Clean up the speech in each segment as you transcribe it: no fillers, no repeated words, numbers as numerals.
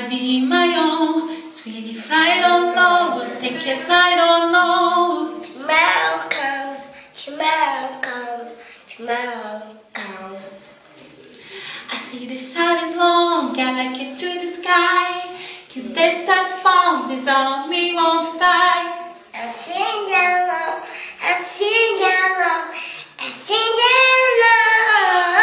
I be my own. Sweetie fly, I don't know. Will take yes, I don't know. Tomorrow comes, tomorrow comes, tomorrow comes. I see the shine is long, galaxy to the sky. Keep that phone, this all on me won't stay. I sing yellow, I sing yellow, I sing yellow.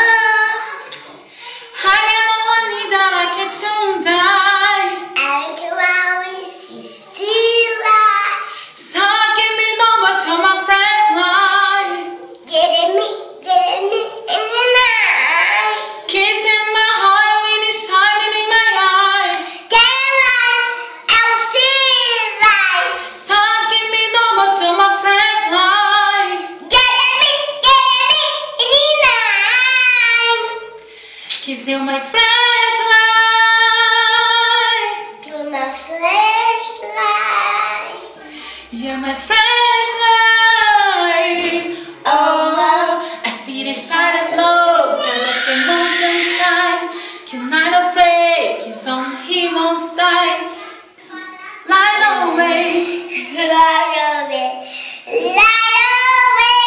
Hanging on the down like a tomb die. And you always see light. So give me number to my friends line. Getting me in the night. Kissing my heart when it's shining in my eye. Daylight, I'll see light. So give me number to my friends line. Getting me in the night. Kissing my friends line. To my flashlight. You're my friends line. Oh, I see the shadows low, like a mountain side. You're not afraid, he's on him on style. Light away. Light away, light away.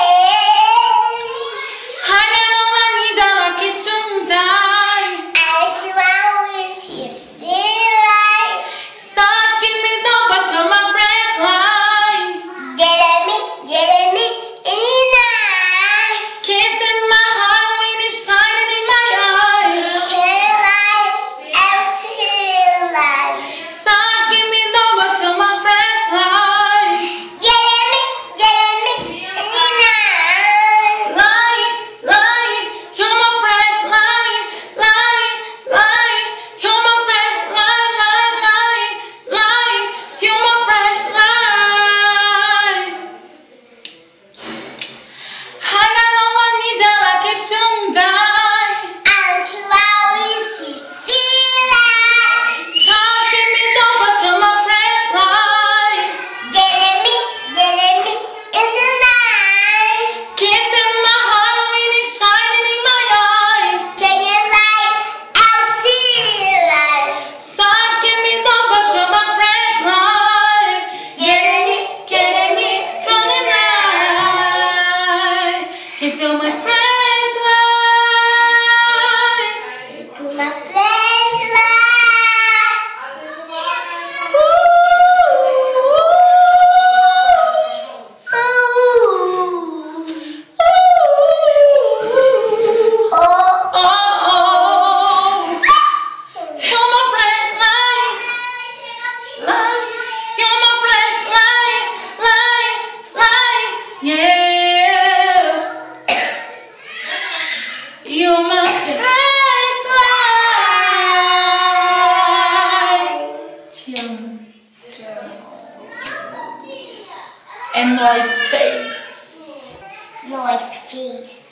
Hanging on my knee down like a tomb die. And you always see light. So give me number to my friends line. Getting me in the night. Kissing my heart when it's shining in my eye. Daylight, I'll see light. So give me number to my friends line. Getting me in the night. Lie, lie, you're my friends lie. Lie, lie, you're my friends lie. Lie, lie, lie, you're my friends lie. I got no one need that like it to die. And you always see light. So give me number to my friends lie. Getting me in the night. Kissing my heart when it's shining in my eye. Getting light, I'll see light. So give me number to my friends lie. Getting me through the night. It's all my friends lie. To my flashlight. Oh, oh, you're my friends lie. Lie, you're my friends lie. Lie, lie, yeah. You're my friends lie. And nice face. Nice face.